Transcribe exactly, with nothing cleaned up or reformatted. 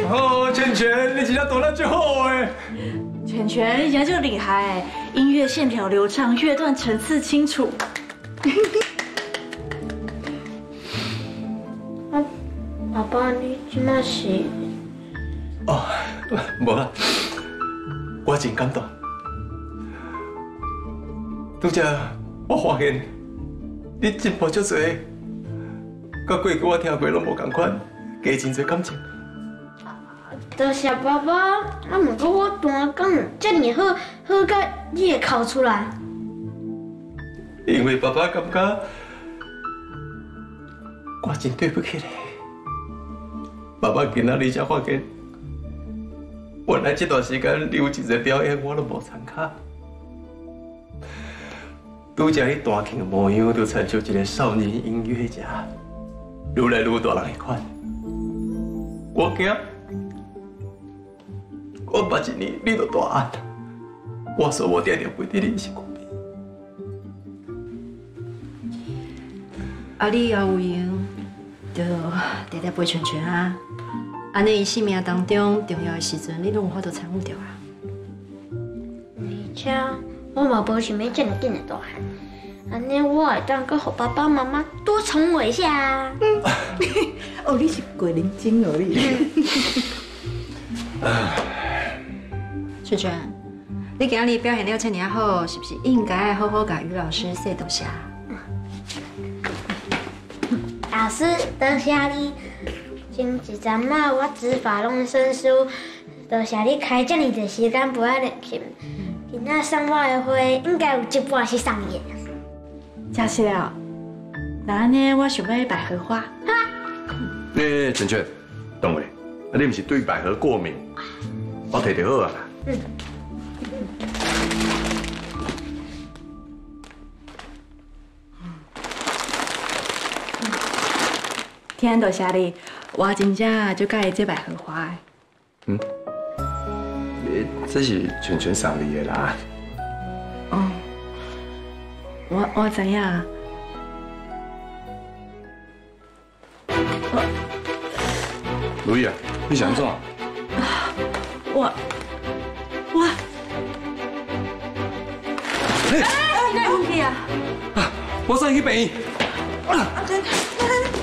好，圈圈，你真正弹得真好诶！ 圈圈，你真就厉害，音乐线条流畅，乐段层次清楚。 啊，爸爸，你即马是？ 哦，无啦，我真感动。拄则我发现你进步足多，甲过去我听过拢无同款，加真多感情。 多谢爸爸，啊，不过我弹讲遮尔好，好到你会哭出来。 因为爸爸感觉我真对不起你。爸爸今仔日才发现，原来这段时间你有一个表演我都无参加。拄则你弹琴的模样，就亲像一个少年音乐家，愈来愈大人的款。我惊，我捌一年你就大汉，我说我定定陪在你身躯边。 啊，你也有用，就常常陪圈圈啊。安尼，伊生命当中重要的时阵，你拢有法度参与到啊。 而且我嘛无想要遮尔紧的大汉，安尼我会当阁互爸爸妈妈多宠我一下啊。 哦，你是鬼灵精而已。 圈圈，你今日表现了遮尔好，是不是应该好好甲于老师说多谢？ 老师，多谢你。前一阵仔我指法拢生疏，多谢你开遮尔多时间陪我练琴。今仔送我的花，应该有一半是送你的。 假是了，那安尼我想要百合花。 诶，圈圈，等下，啊，你毋是对百合过敏？我摕就好啊。嗯。 天多谢你，我真正就介意这百合花的。 嗯。诶，这是圈圈送你的啦。 哦。我我知影。 如意啊，你想怎？ 我我。 哎， 哪有问题啊？ 啊，我送你去病院。啊，